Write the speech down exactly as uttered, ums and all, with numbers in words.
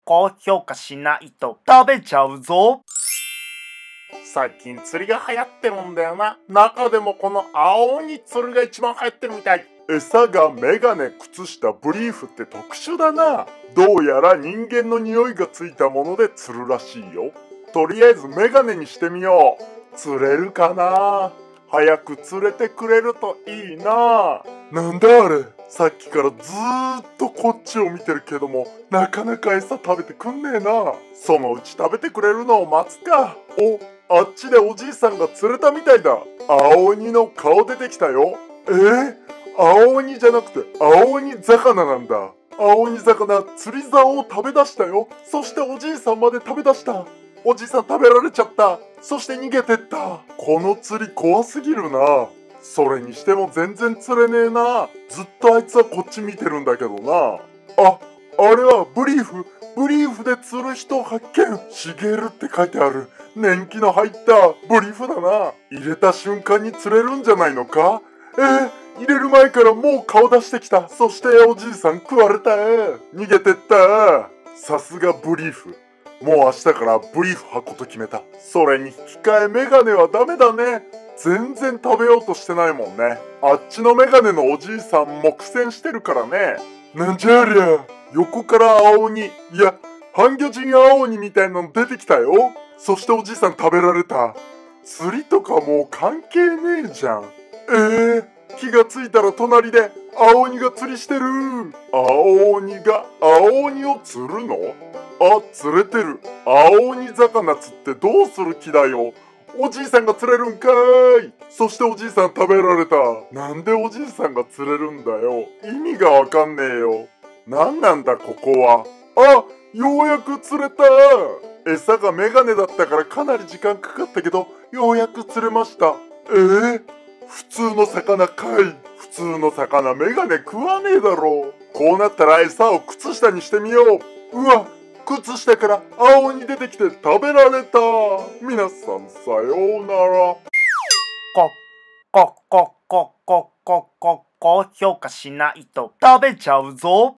高評価しないと食べちゃうぞ。 最近釣りが流行ってるんだよな。中でもこの青鬼釣りが一番流行ってるみたい。餌がメガネ、靴下、ブリーフって特殊だな。どうやら人間の匂いがついたもので釣るらしいよ。とりあえずメガネにしてみよう。釣れるかな。早く釣れてくれるといいな。なんだあれ。さっきからずーっとこっちを見てるけども、なかなか餌食べてくんねえな。そのうち食べてくれるのを待つか。お、あっちでおじいさんが釣れたみたいだ。青鬼の顔出てきたよ。えー、青鬼じゃなくて青鬼魚なんだ。青鬼魚釣り竿を食べ出したよ。そしておじいさんまで食べ出した。おじいさん食べられちゃった。そして逃げてった。この釣り怖すぎるな。それにしても全然釣れねえな。ずっとあいつはこっち見てるんだけどな。あ、あれはブリーフ。ブリーフで釣る人発見。しげるって書いてある。年季の入ったブリーフだな。入れた瞬間に釣れるんじゃないのか。えー、入れる前からもう顔出してきた。そしておじいさん食われた。逃げてった。さすがブリーフ。もう明日からブリーフ履くこと決めた。それに引き換えメガネはダメだね。全然食べようとしてないもんね。あっちのメガネのおじいさんも苦戦してるからね。なんじゃありゃ。横から青鬼、いや、半魚人青鬼みたいなの出てきたよ。そしておじいさん食べられた。釣りとかもう関係ねえじゃん。えー、気がついたら隣で青鬼が釣りしてる。青鬼が青鬼を釣るの？あ、釣れてる。青鬼魚釣ってどうする気だよ。おじいさんが釣れるんかーい。そしておじいさん食べられた。なんでおじいさんが釣れるんだよ。意味がわかんねえよ。なんなんだここは。あ、ようやく釣れた。餌がメガネだったからかなり時間かかったけど、ようやく釣れました。えー、普通の魚かい。普通の魚メガネ食わねえだろう。こうなったら餌を靴下にしてみよう。うわ、靴下から青に出てきて食べられた。皆さんさようなら。 こ、こ、こ、こ、こ、こ、こ、高評価しないと食べちゃうぞ。